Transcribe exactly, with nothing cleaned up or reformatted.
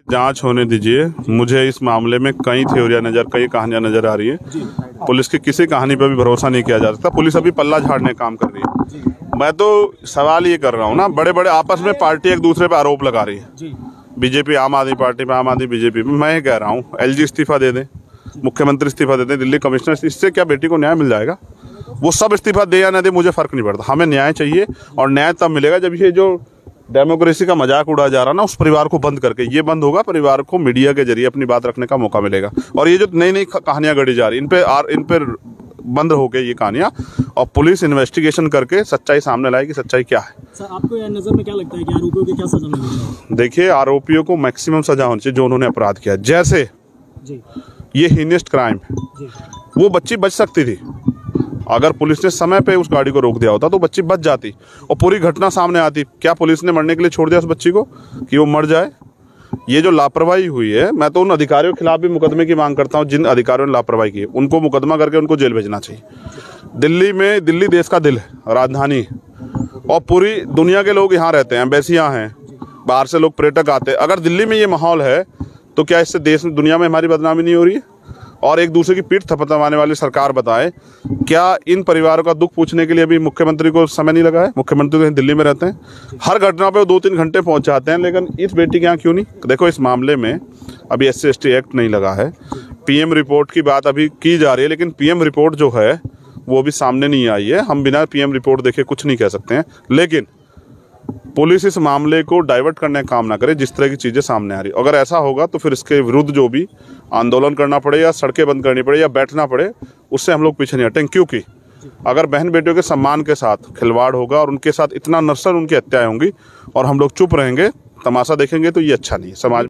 जांच होने दीजिए। मुझे इस मामले में कई थ्योरियां नजर कई कहानियां नजर आ रही है। पुलिस की किसी कहानी पर भी भरोसा नहीं किया जा सकता। पुलिस अभी पल्ला झाड़ने का काम कर रही है। मैं तो सवाल ये कर रहा हूँ ना, बड़े बड़े आपस में पार्टी एक दूसरे पे आरोप लगा रही है। बीजेपी आम आदमी पार्टी पे, आम आदमी बीजेपी पे। मैं ये कह रहा हूँ एलजी इस्तीफा दे दें, मुख्यमंत्री इस्तीफा दे दें, दिल्ली कमिश्नर, इससे क्या बेटी को न्याय मिल जाएगा? वो सब इस्तीफा दे या ना दे, मुझे फर्क नहीं पड़ता। हमें न्याय चाहिए और न्याय तब मिलेगा जब ये जो डेमोक्रेसी का मजाक उड़ा जा रहा ना, उस परिवार को बंद करके, ये बंद होगा, परिवार को मीडिया के जरिए अपनी बात रखने का मौका मिलेगा। और ये जो नई नई कहानियां गढ़ी जा रही, इन पे आर इन पे बंद हो गई ये कहानियां, और पुलिस इन्वेस्टिगेशन करके सच्चाई सामने लाएगी। सच्चाई क्या है? सर, आपको यह नजर में क्या लगता है कि आरोपियों की क्या सजा मिलेगी? देखिए, आरोपियों को मैक्सिमम सजा होनी चाहिए जो उन्होंने अपराध किया। जैसे जी ये हीनेस्ट क्राइम है, वो बच्ची बच सकती थी। अगर पुलिस ने समय पे उस गाड़ी को रोक दिया होता तो बच्ची बच जाती और पूरी घटना सामने आती। क्या पुलिस ने मरने के लिए छोड़ दिया उस बच्ची को कि वो मर जाए? ये जो लापरवाही हुई है, मैं तो उन अधिकारियों के खिलाफ भी मुकदमे की मांग करता हूँ जिन अधिकारियों ने लापरवाही की। उनको मुकदमा करके उनको जेल भेजना चाहिए। दिल्ली में, दिल्ली देश का दिल है, राजधानी, और पूरी दुनिया के लोग यहाँ रहते हैं, एम्बेसियाँ हैं, बाहर से लोग पर्यटक आते हैं। अगर दिल्ली में ये माहौल है तो क्या इससे देश में, दुनिया में हमारी बदनामी नहीं हो रही है? और एक दूसरे की पीठ थपथपाने वाली सरकार बताए, क्या इन परिवारों का दुख पूछने के लिए अभी मुख्यमंत्री को समय नहीं लगा है? मुख्यमंत्री तो दिल्ली में रहते हैं, हर घटना पे वो दो तीन घंटे पहुंच जाते हैं, लेकिन इस बेटी के यहाँ क्यों नहीं? देखो, इस मामले में अभी S C S T act नहीं लगा है। पीएम रिपोर्ट की बात अभी की जा रही है, लेकिन पीएम रिपोर्ट जो है वो भी सामने नहीं आई है। हम बिना पीएम रिपोर्ट देखे कुछ नहीं कह सकते हैं। लेकिन पुलिस इस मामले को डाइवर्ट करने का काम ना करे जिस तरह की चीज़ें सामने आ रही। अगर ऐसा होगा तो फिर इसके विरुद्ध जो भी आंदोलन करना पड़े या सड़कें बंद करनी पड़े या बैठना पड़े, उससे हम लोग पीछे नहीं हटेंगे। क्योंकि अगर बहन बेटियों के सम्मान के साथ खिलवाड़ होगा और उनके साथ इतना नरसर उनकी हत्याएं होंगी और हम लोग चुप रहेंगे, तमाशा देखेंगे, तो ये अच्छा नहीं है समाज।